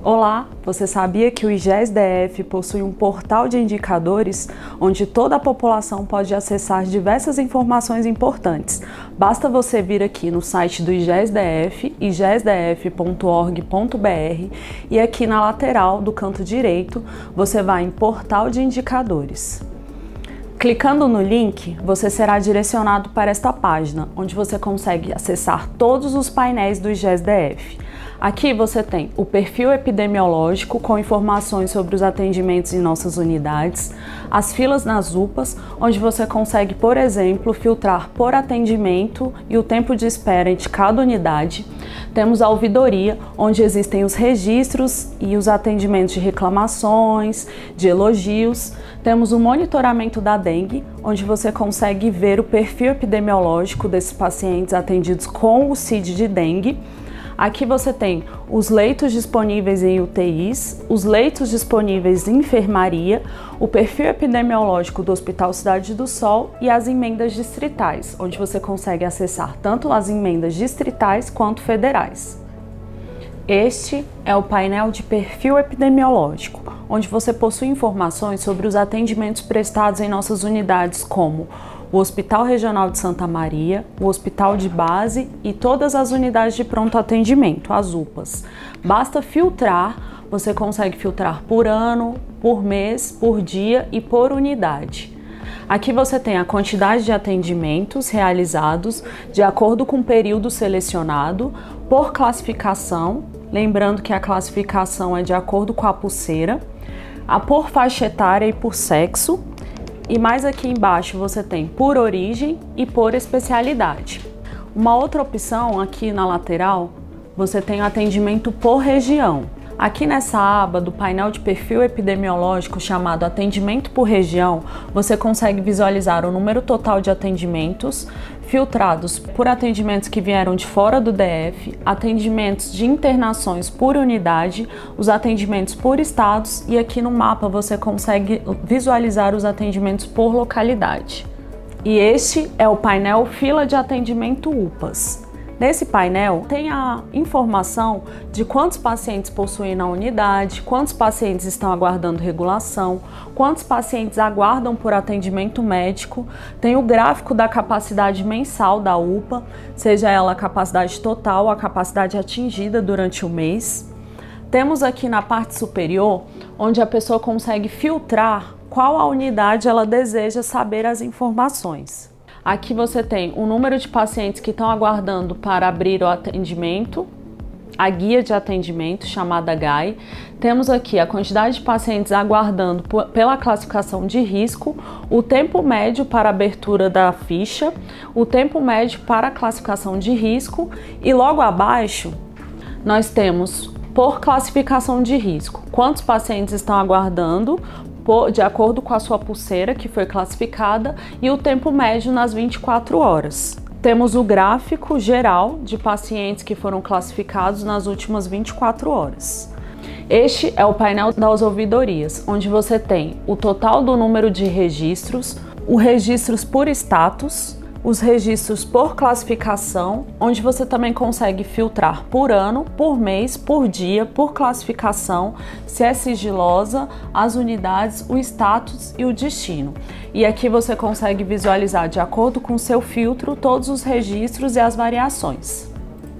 Olá, você sabia que o IGES-DF possui um portal de indicadores onde toda a população pode acessar diversas informações importantes? Basta você vir aqui no site do IGES-DF, igesdf.org.br, e aqui na lateral do canto direito você vai em Portal de Indicadores. Clicando no link, você será direcionado para esta página, onde você consegue acessar todos os painéis do IGES-DF. Aqui você tem o perfil epidemiológico com informações sobre os atendimentos em nossas unidades, as filas nas UPAs, onde você consegue, por exemplo, filtrar por atendimento e o tempo de espera de cada unidade. Temos a ouvidoria, onde existem os registros e os atendimentos de reclamações, de elogios. Temos o monitoramento da dengue, onde você consegue ver o perfil epidemiológico desses pacientes atendidos com o CID de dengue. Aqui você tem os leitos disponíveis em UTIs, os leitos disponíveis em enfermaria, o perfil epidemiológico do Hospital Cidade do Sol e as emendas distritais, onde você consegue acessar tanto as emendas distritais quanto federais. Este é o painel de perfil epidemiológico, onde você possui informações sobre os atendimentos prestados em nossas unidades, como o Hospital Regional de Santa Maria, o Hospital de Base e todas as unidades de pronto atendimento, as UPAs. Basta filtrar, você consegue filtrar por ano, por mês, por dia e por unidade. Aqui você tem a quantidade de atendimentos realizados de acordo com o período selecionado, por classificação, lembrando que a classificação é de acordo com a pulseira, a por faixa etária e por sexo. E mais aqui embaixo você tem por origem e por especialidade. Uma outra opção aqui na lateral, você tem o atendimento por região. Aqui nessa aba do painel de perfil epidemiológico chamado Atendimento por Região, você consegue visualizar o número total de atendimentos filtrados por atendimentos que vieram de fora do DF, atendimentos de internações por unidade, os atendimentos por estados e aqui no mapa você consegue visualizar os atendimentos por localidade. E este é o painel Fila de Atendimento UPAs. Nesse painel tem a informação de quantos pacientes possuem na unidade, quantos pacientes estão aguardando regulação, quantos pacientes aguardam por atendimento médico, tem o gráfico da capacidade mensal da UPA, seja ela a capacidade total ou a capacidade atingida durante o mês. Temos aqui na parte superior, onde a pessoa consegue filtrar qual a unidade ela deseja saber as informações. Aqui você tem o número de pacientes que estão aguardando para abrir o atendimento, a guia de atendimento, chamada GAI. Temos aqui a quantidade de pacientes aguardando pela classificação de risco, o tempo médio para abertura da ficha, o tempo médio para a classificação de risco e logo abaixo nós temos por classificação de risco, quantos pacientes estão aguardando de acordo com a sua pulseira que foi classificada e o tempo médio nas 24 horas. Temos o gráfico geral de pacientes que foram classificados nas últimas 24 horas. Este é o painel das ouvidorias, onde você tem o total do número de registros, os registros por status, os registros por classificação, onde você também consegue filtrar por ano, por mês, por dia, por classificação, se é sigilosa, as unidades, o status e o destino. E aqui você consegue visualizar, de acordo com o seu filtro, todos os registros e as variações.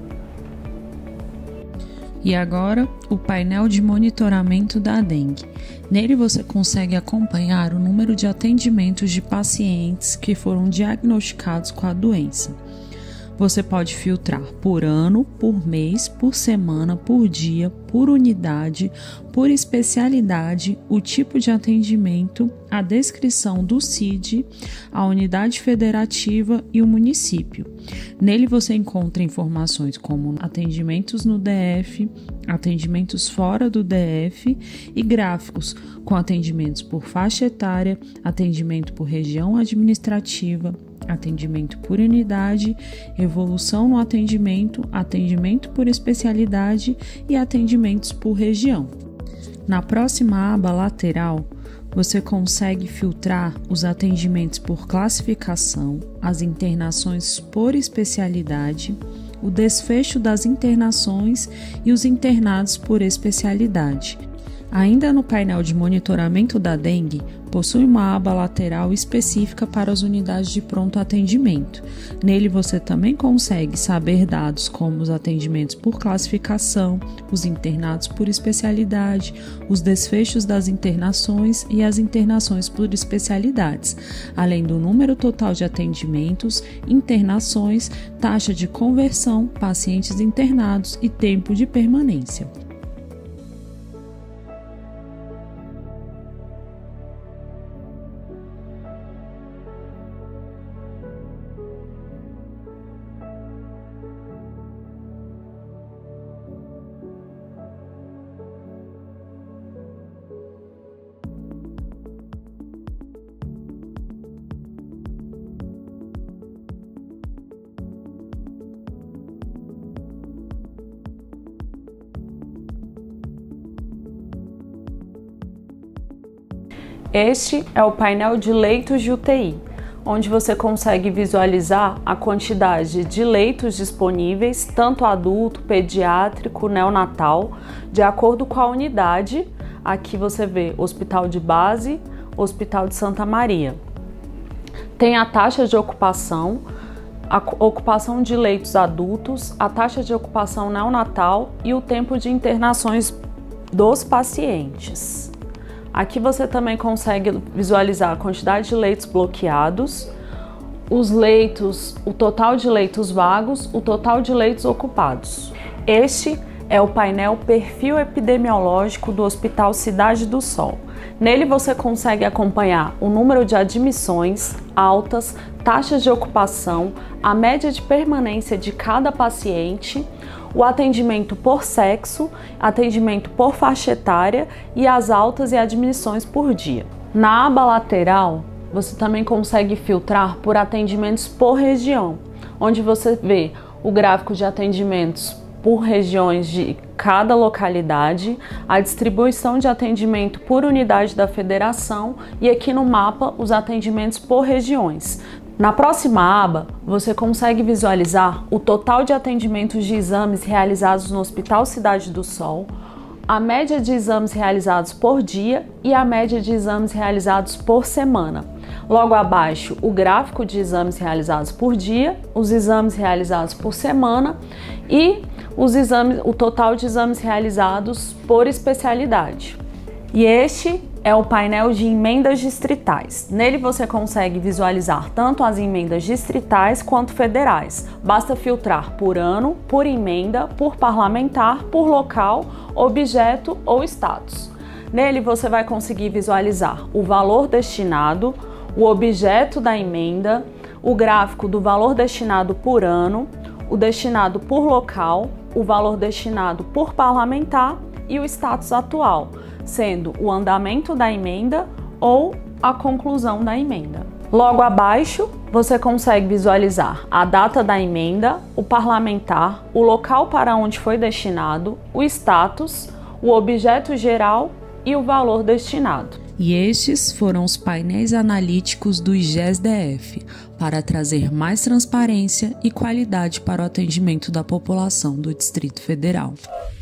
E agora, o painel de monitoramento da dengue. Nele você consegue acompanhar o número de atendimentos de pacientes que foram diagnosticados com a doença. Você pode filtrar por ano, por mês, por semana, por dia, por unidade, por especialidade, o tipo de atendimento, a descrição do CID, a unidade federativa e o município. Nele você encontra informações como atendimentos no DF, atendimentos fora do DF e gráficos com atendimentos por faixa etária, atendimento por região administrativa, atendimento por unidade, evolução no atendimento, atendimento por especialidade e atendimentos por região. Na próxima aba lateral, você consegue filtrar os atendimentos por classificação, as internações por especialidade, o desfecho das internações e os internados por especialidade. Ainda no painel de monitoramento da dengue, possui uma aba lateral específica para as unidades de pronto atendimento. Nele você também consegue saber dados como os atendimentos por classificação, os internados por especialidade, os desfechos das internações e as internações por especialidades, além do número total de atendimentos, internações, taxa de conversão, pacientes internados e tempo de permanência. Este é o painel de leitos de UTI, onde você consegue visualizar a quantidade de leitos disponíveis, tanto adulto, pediátrico, neonatal, de acordo com a unidade. Aqui você vê Hospital de Base, Hospital de Santa Maria. Tem a taxa de ocupação, a ocupação de leitos adultos, a taxa de ocupação neonatal e o tempo de internações dos pacientes. Aqui você também consegue visualizar a quantidade de leitos bloqueados, os leitos, o total de leitos vagos, o total de leitos ocupados. Este é o painel Perfil Epidemiológico do Hospital Cidade do Sol. Nele você consegue acompanhar o número de admissões, altas, taxas de ocupação, a média de permanência de cada paciente, o atendimento por sexo, atendimento por faixa etária e as altas e admissões por dia. Na aba lateral, você também consegue filtrar por atendimentos por região, onde você vê o gráfico de atendimentos por regiões de cada localidade, a distribuição de atendimento por unidade da federação e aqui no mapa os atendimentos por regiões. Na próxima aba, você consegue visualizar o total de atendimentos de exames realizados no Hospital Cidade do Sol, a média de exames realizados por dia e a média de exames realizados por semana. Logo abaixo, o gráfico de exames realizados por dia, os exames realizados por semana e o total de exames realizados por especialidade. E este é o painel de emendas distritais. Nele você consegue visualizar tanto as emendas distritais quanto federais. Basta filtrar por ano, por emenda, por parlamentar, por local, objeto ou status. Nele você vai conseguir visualizar o valor destinado, o objeto da emenda, o gráfico do valor destinado por ano, o destinado por local, o valor destinado por parlamentar e o status atual, sendo o andamento da emenda ou a conclusão da emenda. Logo abaixo, você consegue visualizar a data da emenda, o parlamentar, o local para onde foi destinado, o status, o objeto geral e o valor destinado. E estes foram os painéis analíticos do IGES-DF, para trazer mais transparência e qualidade para o atendimento da população do Distrito Federal.